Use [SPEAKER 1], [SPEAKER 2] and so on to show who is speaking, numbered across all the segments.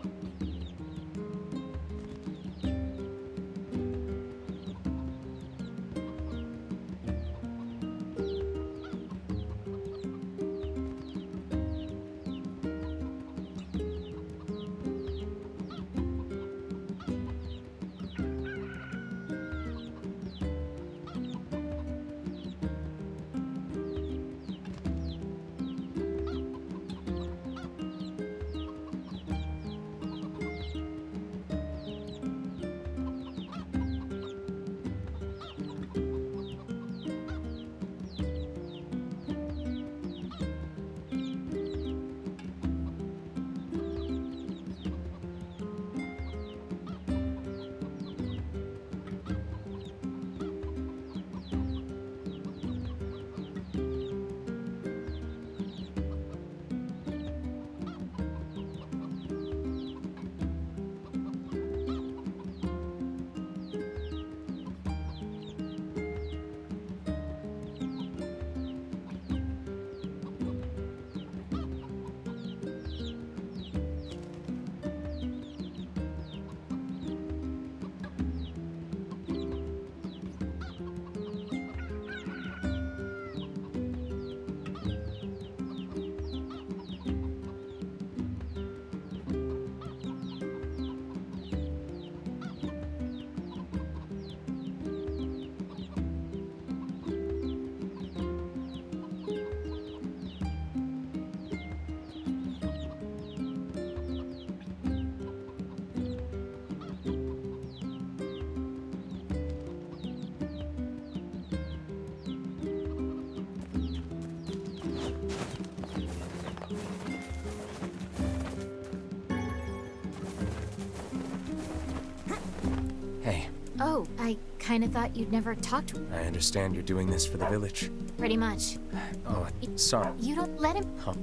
[SPEAKER 1] Oh, I kinda thought you'd never talk to him.
[SPEAKER 2] I understand you're doing this for the village.
[SPEAKER 1] Pretty much.
[SPEAKER 2] Oh, sorry.
[SPEAKER 1] You don't let him...
[SPEAKER 2] Huh.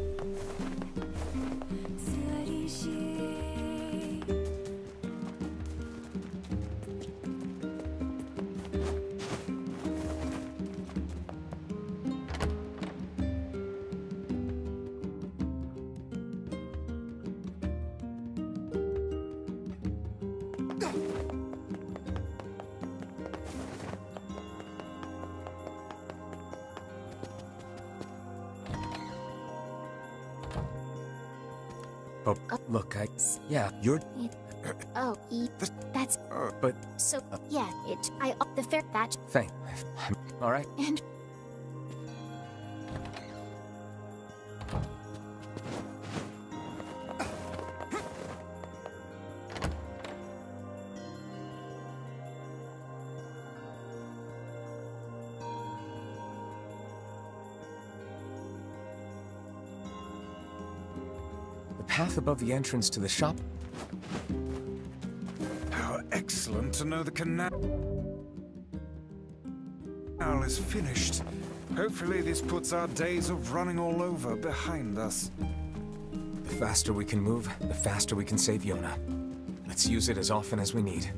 [SPEAKER 2] Oh, look, yeah, you're...
[SPEAKER 1] That's...
[SPEAKER 2] But...
[SPEAKER 1] So, yeah, the fair batch...
[SPEAKER 2] Thank... All right.
[SPEAKER 1] And...
[SPEAKER 2] Path above the entrance to the shop.
[SPEAKER 3] How excellent to know the canal is finished. Hopefully this puts our days of running all over behind us.
[SPEAKER 2] The faster we can move, the faster we can save Yonah. Let's use it as often as we need.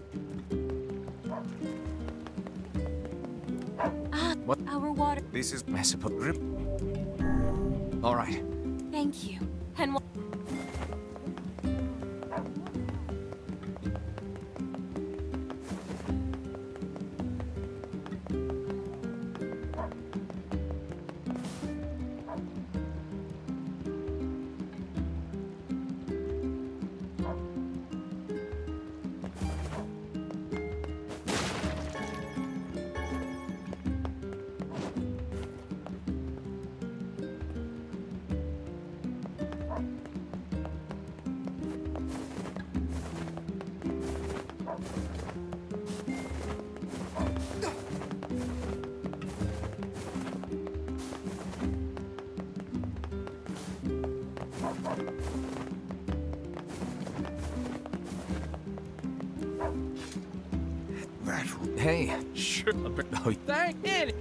[SPEAKER 2] What?
[SPEAKER 1] Our water...
[SPEAKER 3] This is...
[SPEAKER 2] I suppose... All right.
[SPEAKER 1] Thank you. And
[SPEAKER 2] Hey. Sure. Oh,
[SPEAKER 4] thank you.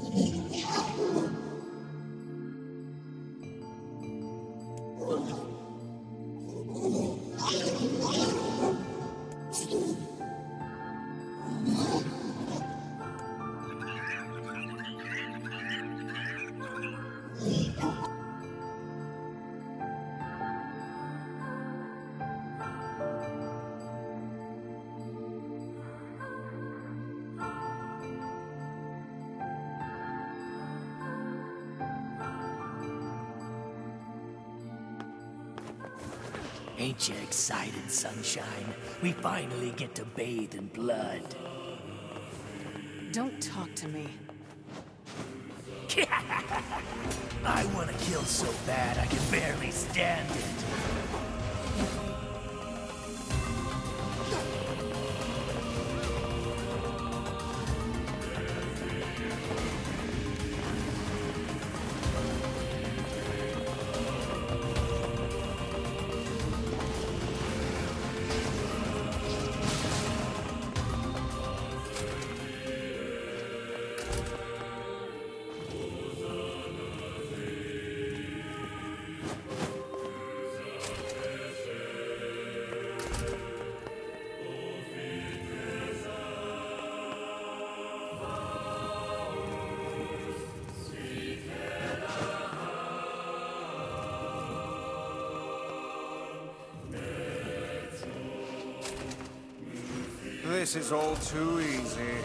[SPEAKER 4] Ain't you excited, sunshine? We finally get to bathe in blood.
[SPEAKER 5] Don't talk to me.
[SPEAKER 4] I want to kill so bad I can barely stand it.
[SPEAKER 3] This is all too easy.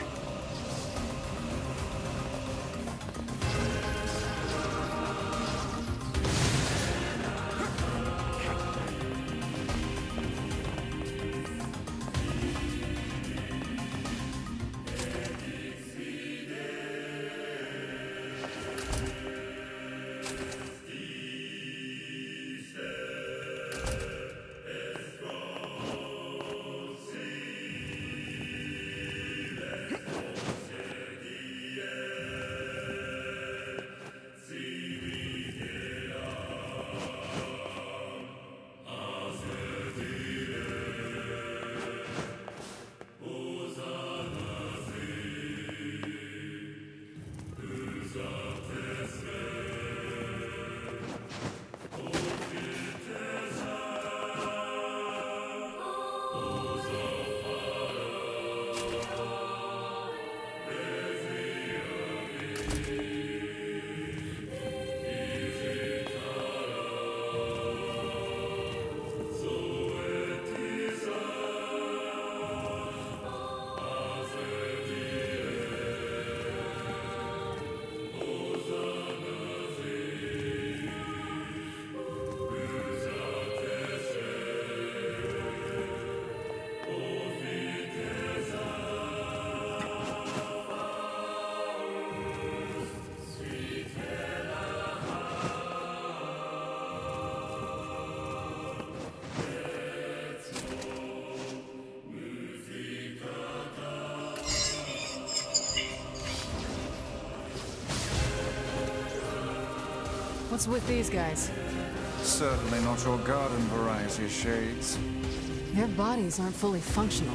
[SPEAKER 5] What's with these guys?
[SPEAKER 3] Certainly not your garden variety, Shades.
[SPEAKER 5] Their bodies aren't fully functional.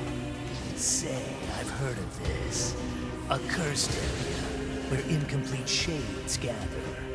[SPEAKER 4] Say, I've heard of this. A cursed area where incomplete shades gather.